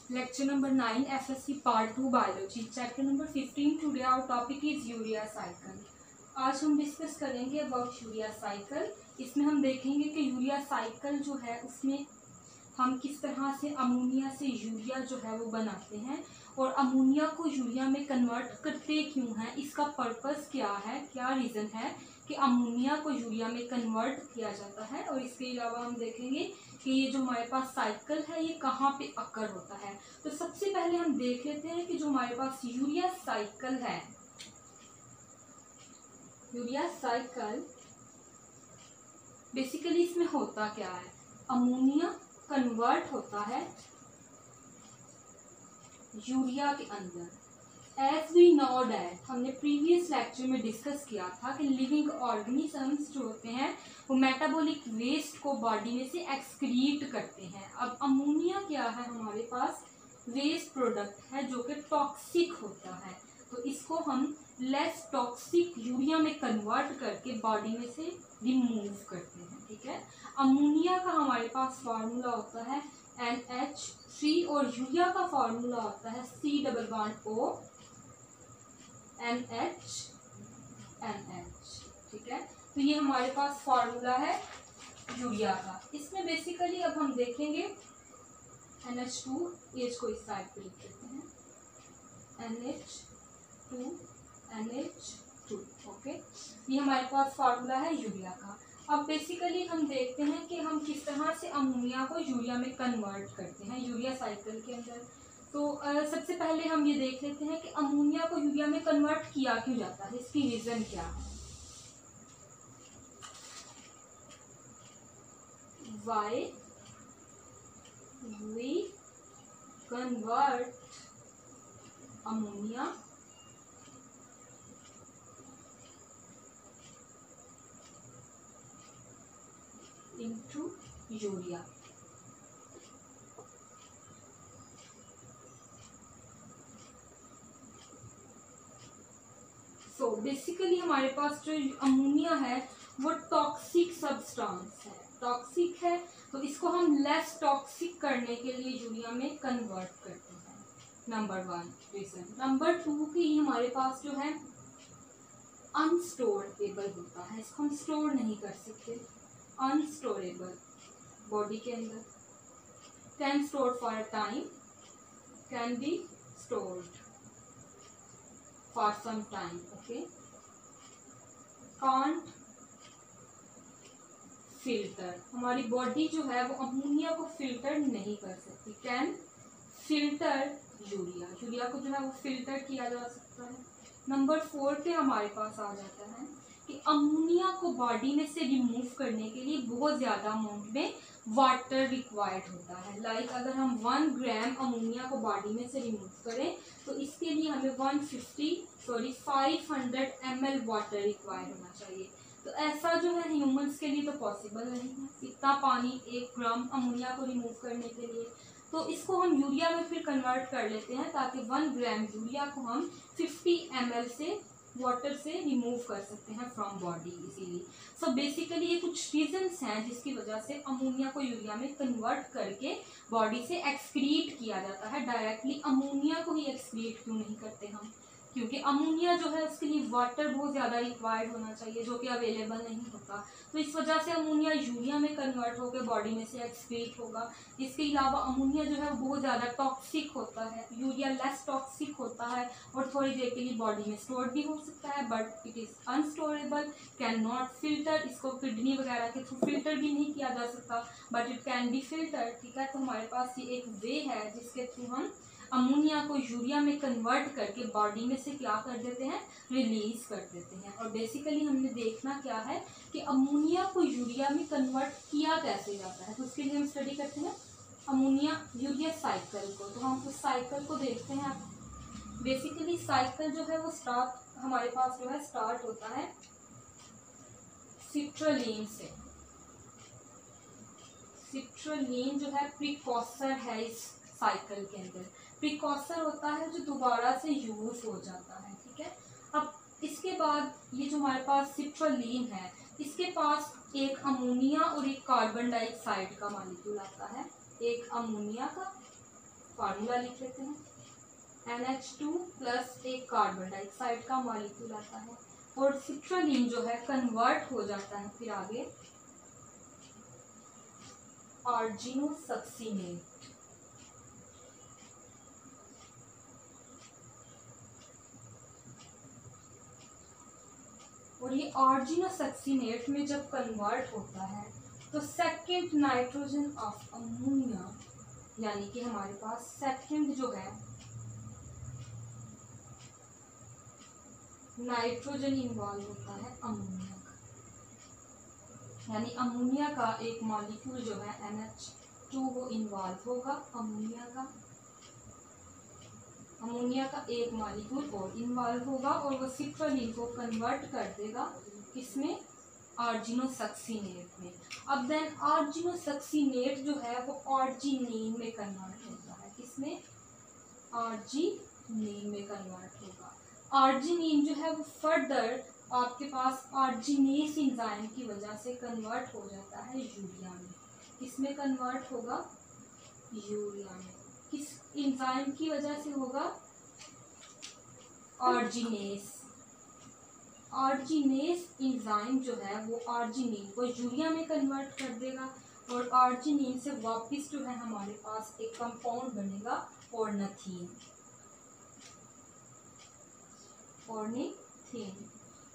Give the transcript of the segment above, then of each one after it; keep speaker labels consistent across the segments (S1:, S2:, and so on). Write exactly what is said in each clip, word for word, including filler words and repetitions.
S1: Lecture number nine, F S C Part Two Biology, Chapter number fifteen. Today our topic is urea cycle. आज हम discuss करेंगे about urea cycle. इसमें हम देखेंगे कि urea cycle जो है उसमें हम किस तरह से अमोनिया से यूरिया जो है वो बनाते हैं और अमोनिया को यूरिया में कन्वर्ट करते क्यों हैं, इसका पर्पस क्या है, क्या रीज़न है कि अमोनिया को यूरिया में कन्वर्ट किया जाता है. और इसके अलावा हम देखेंगे कि ये जो हमारे पास साइकिल है ये कहाँ पे अकर होता है. तो सबसे पहले हम देख लेते हैं कि जो हमारे पास यूरिया साइकिल है, यूरिया साइकिल बेसिकली इसमें होता क्या है. अमोनिया कन्वर्ट होता है यूरिया के अंदर. एज वी नो डैट, हमने प्रीवियस लेक्चर में डिस्कस किया था कि लिविंग ऑर्गेनिजम्स जो होते हैं वो मेटाबॉलिक वेस्ट को बॉडी में से एक्सक्रीट करते हैं. अब अमोनिया क्या है, हमारे पास वेस्ट प्रोडक्ट है जो कि टॉक्सिक होता है. तो इसको हम लेस टॉक्सिक यूरिया में कन्वर्ट करके बॉडी में से रिमूव करते हैं. ठीक है. अमोनिया का हमारे पास फार्मूला होता है एन एच थ्री और यूरिया का फार्मूला होता है C double bond O N H N H. ठीक है. तो ये हमारे पास फार्मूला है यूरिया का. इसमें बेसिकली अब हम देखेंगे एन एच टू, एच को इस साइड पे लिख देते हैं, N H two N H two. Okay. ये हमारे पास फार्मूला है यूरिया का. अब बेसिकली हम देखते हैं कि हम किस तरह से अमोनिया को यूरिया में कन्वर्ट करते हैं यूरिया साइकिल के अंदर. तो uh, सबसे पहले हम ये देख लेते हैं कि अमोनिया को यूरिया में कन्वर्ट किया क्यों जाता है, इसकी रीजन क्या है. Why we convert ammonia into urea. So basically हमारे पास जो अमोनिया है वो टॉक्सिक सब्सटेंस है, टॉक्सिक है. तो इसको हम लेस टॉक्सिक करने के लिए यूरिया में कन्वर्ट करते हैं. Number one reason. Number two की हमारे पास जो है अनस्टोरेबल होता है, इसको हम स्टोर नहीं कर सकते. अनस्टोरेबल बॉडी के अंदर can store for a time, can be stored for some time. Okay. Can't filter, हमारी बॉडी जो है वो अमोनिया को फिल्टर नहीं कर सकती. कैन फिल्टर यूरिया, यूरिया को जो है वो फिल्टर किया जा सकता है. नंबर फोर पे हमारे पास आ जाता है कि अमोनिया को बॉडी में से रिमूव करने के लिए बहुत ज़्यादा अमाउंट में वाटर रिक्वायर्ड होता है. लाइक like अगर हम वन ग्राम अमोनिया को बॉडी में से रिमूव करें तो इसके लिए हमें one fifty sorry five hundred M L water require होना चाहिए. तो ऐसा जो है ह्यूमंस के लिए तो पॉसिबल नहीं है इतना पानी एक ग्राम अमोनिया को रिमूव करने के लिए. तो इसको हम यूरिया में फिर कन्वर्ट कर लेते हैं ताकि वन ग्राम यूरिया को हम फिफ्टी एम एल से वाटर से रिमूव कर सकते हैं from body easily. So basically ये कुछ रीजंस हैं जिसकी वजह से अमोनिया को यूरिया में कन्वर्ट करके बॉडी से एक्सक्रीट किया जाता है. डायरेक्टली अमोनिया को ही एक्सक्रीट क्यों नहीं करते हम, क्योंकि अमोनिया जो है उसके लिए वाटर बहुत ज़्यादा रिक्वायर्ड होना चाहिए जो कि अवेलेबल नहीं होता. तो इस वजह से अमोनिया यूरिया में कन्वर्ट होकर बॉडी में से एक्सक्रीट होगा. इसके अलावा अमोनिया जो है वो बहुत ज़्यादा टॉक्सिक होता है, यूरिया लेस टॉक्सिक होता है और थोड़ी देर के लिए बॉडी में स्टोर भी हो सकता है. But it is unstorable, can not filter, इसको किडनी वगैरह के थ्रू फिल्टर भी नहीं किया जा सकता, but it can be filter. ठीक है. तो हमारे पास ये एक वे है जिसके थ्रू हम अमोनिया को यूरिया में कन्वर्ट करके बॉडी में से क्या कर देते हैं, रिलीज कर देते हैं. और बेसिकली हमने देखना क्या है कि अमोनिया को यूरिया में कन्वर्ट किया कैसे जाता है. तो उसके लिए हम स्टडी करते हैं अमोनिया यूरिया साइकिल को. तो हम उस साइकिल को देखते हैं. बेसिकली साइकिल जो है वो स्टार्ट हमारे पास जो है स्टार्ट होता है सिट्रलीन से. सिट्रलीन जो है प्रीकॉसर है इस साइकिल के अंदर. प्रीकॉसर होता है जो दोबारा से यूज हो जाता है. ठीक है. अब इसके बाद ये जो हमारे पास सिट्रलीन है इसके पास एक अमोनिया और एक कार्बन डाइऑक्साइड का मॉलिक्यूल आता है. एक अमोनिया का फार्मूला लिख लेते हैं, एन एच टू प्लस एक कार्बन डाइऑक्साइड का मॉलिक्यूल आता है और सिट्रालीन जो है कन्वर्ट हो जाता है फिर आगे आर्जिनोसक्सीनेट। और ये आर्जिनोसक्सीनेट में जब कन्वर्ट होता है तो सेकंड नाइट्रोजन ऑफ अमोनिया, यानी कि हमारे पास सेकंड जो है नाइट्रोजन इन्वॉल्व होता है अमोनिया का, यानी अमोनिया का एक मॉलिक्यूल जो है एन एच टू वो इन्वॉल्व होगा अमोनिया का, अमोनिया का एक मॉलिक्यूल और इन्वॉल्व होगा और वो सिट्रालीन को कन्वर्ट कर देगा किसमें, आर्जिनोसक्सीनेट में। अब देन आर्जिनोसक्सीनेट जो है वो आर्जिनीन में कन्वर्ट होता है, किसमें, आर्जिनीन में कन्वर्ट होगा। आर्जिनीन जो है वो फर्दर आपके पास आर्जिनेस एंजाइम की वजह से कन्वर्ट हो जाता है यूरिया में। किसमें कन्वर्ट होगा, यूरिया में। किस एंजाइम की वजह से होगा, आर्जिनेस। आर्जिनेस एंजाइम जो है वो आर्जिनीन को यूरिया में कन्वर्ट कर देगा और आर्जिनीन से वापस जो है हमारे पास एक कंपाउंड बनेगा ऑर्निथीन। ऑर्निथीन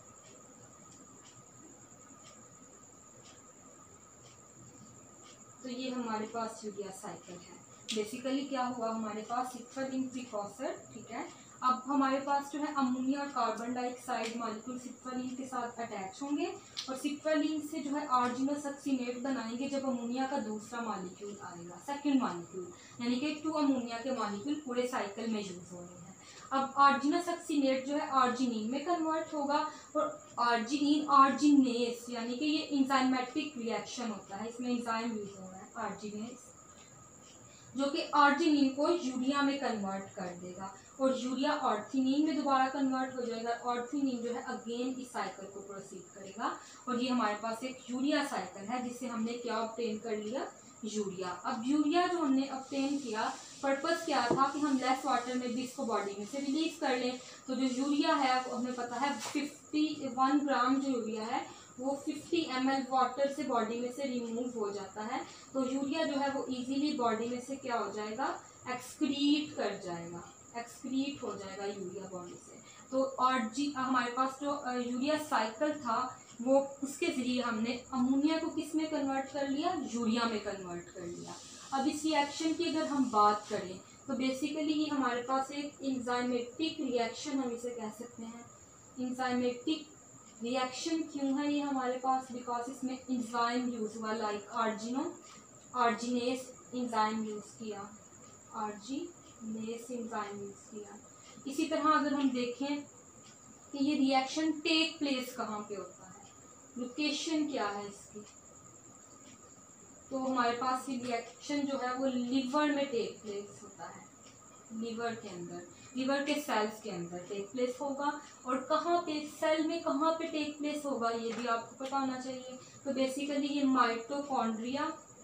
S1: तो ये हमारे पास यूरिया साइकिल है। बेसिकली क्या हुआ, हमारे पास सिट्रालीन प्रीकॉर्सर, ठीक है। अब हमारे पास जो है अमोनिया और कार्बन डाइऑक्साइड मॉलिक्यूल सिट्रालीन के साथ अटैच होंगे और सिट्रालीन से जो है आर्जिनोसक्सीनेट बनाएंगे जब अमोनिया का दूसरा मॉलिक्यूल आएगा, सेकंड मॉलिक्यूल, यानी कि टू अमोनिया के मॉलिक्यूल पूरे साइकिल में यूज हो रहे हैं। अब आर्जिनोसक्सीनेट जो है आर्जिनीन में कन्वर्ट होगा और आर्जिनीन आर्जिनेस, यानी कि ये इंजाइमेटिक रिएक्शन होता है, इसमें इंजाइम यूज हो रहा है आर्जिनेस, जो कि आर्जिनीन को यूरिया में कन्वर्ट कर देगा और यूरिया ऑर्थिनीन में दोबारा कन्वर्ट हो जाएगा। ऑर्थिनीन जो है अगेन इस साइकिल को प्रोसीड करेगा और ये हमारे पास एक यूरिया साइकिल है जिससे हमने क्या ऑब्टेन कर लिया, यूरिया। अब यूरिया जो हमने ऑब्टेन किया, पर्पस क्या था कि हम लेस वाटर में भी इसको बॉडी में से रिलीज कर लें। तो जो यूरिया है वो हमें पता है इक्यावन ग्राम जो यूरिया है वो पचास एम एल वाटर से बॉडी में से रिमूव हो जाता है। तो यूरिया जो है वो इजीली बॉडी में से क्या हो जाएगा, एक्सक्रीट कर जाएगा, एक्सक्रीट हो जाएगा यूरिया बॉडी से। तो और जी हमारे पास जो यूरिया साइकिल था वो उसके जरिए हमने अमोनिया को किस में कन्वर्ट कर लिया, यूरिया में कन्वर्ट कर लिया। अब इस रिएक्शन की अगर हम बात करें तो बेसिकली ये हमारे पास एक इंजाइमेटिक रिएक्शन हम इसे कह सकते हैं। इंजाइमेटिक रिएक्शन क्यों है ये हमारे पास, बिकॉज इसमें इंजाइम यूज हुआ, like argino arginase enzyme use किया, आर्जिनेस इंजाइम यूज किया। इसी तरह अगर हम देखें कि ये रिएक्शन टेक प्लेस कहाँ पे होता है, लोकेशन क्या है इसकी, तो हमारे पास ये रिएक्शन जो है वो लिवर में टेक प्लेस होता है, लिवर के अंदर, लिवर के सेल्स के अंदर टेक प्लेस होगा। और कहाँ पे, सेल में कहाँ पे टेक प्लेस होगा ये भी आपको पता होना चाहिए। तो बेसिकली ये माइटोकॉन्ड्रिया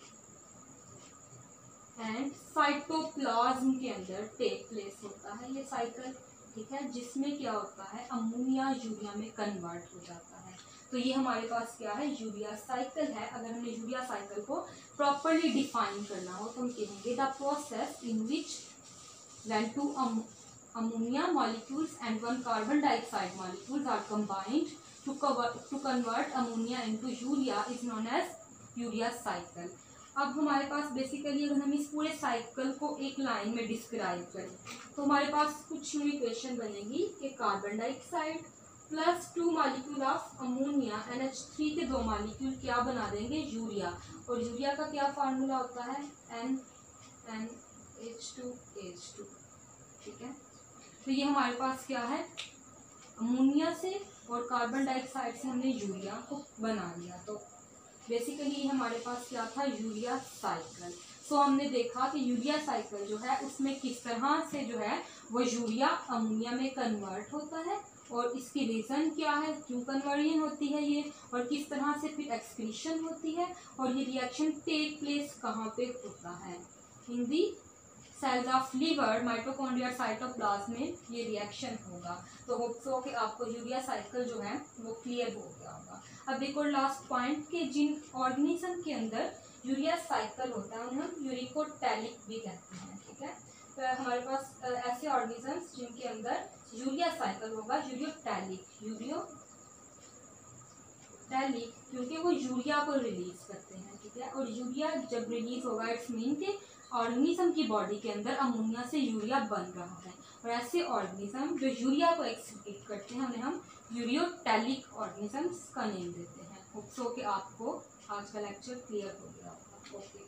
S1: एंड साइटोप्लाज्म के अंदर टेक प्लेस होता है ये साइकिल, ठीक है, जिसमें क्या होता है अमोनिया यूरिया में कन्वर्ट हो जाता है। तो ये हमारे पास क्या है, यूरिया साइकिल है। अगर हमें यूरिया साइकिल को प्रॉपरली डिफाइन करना हो तो हम कहेंगे the process in which when two ammonia molecules and one carbon dioxide molecules are combined to cover to convert ammonia into urea is known as urea cycle। अब हमारे पास basically अगर हम इस पूरे साइकिल को एक लाइन में डिस्क्राइब करें तो हमारे पास कुछ यूं इक्वेशन बनेगी कि carbon dioxide plus two molecule of ammonia N H three के दो मॉलिक्यूल क्या बना देंगे, यूरिया। और यूरिया का क्या फार्मूला होता है, N N H two H two, ठीक है। तो ये हमारे पास क्या है, अमोनिया से और कार्बन डाइऑक्साइड से हमने यूरिया को बना लिया। तो बेसिकली ये हमारे पास क्या था, यूरिया साइकिल। सो हमने देखा कि यूरिया साइकिल जो है उसमें किस तरह से जो है वो यूरिया अमोनिया में कन्वर्ट होता है और इसकी रीज़न क्या है, क्यों कन्वर्जन होती है ये, और किस तरह से फिर एक्सक्रीशन होती है, और ये रिएक्शन टेक प्लेस कहाँ पे होता है, in the cells of liver, mitochondria, cytoplasm में ये रिएक्शन होगा। तो होप सो कि आपको यूरिया साइकिल जो है वो क्लियर हो गया होगा। अब देखो लास्ट पॉइंट कि जिन ऑर्गेनिज्म के अंदर यूरिया साइकिल होता है उन्हें हम यूरिकोटैलिक भी कहते हैं, ठीक है। तो हमारे पास ऐसे ऑर्गेनिजम्स जिनके अंदर यूरिया साइकिल होगा, यूरियोटैलिक, यूरियोटैलिक क्योंकि वो यूरिया को रिलीज करते हैं, ठीक है। और यूरिया जब रिलीज होगा इट्स मीन कि ऑर्गेनिज्म की बॉडी के अंदर अमोनिया से यूरिया बन रहा है। और ऐसे ऑर्गेनिज्म जो यूरिया को एक्सक्रीट करते हैं उन्हें हम यूरियोटैलिक ऑर्गेनिजम्स का नेम देते हैं। होप सो कि आपको आज का लेक्चर क्लियर हो गया होगा। ओके।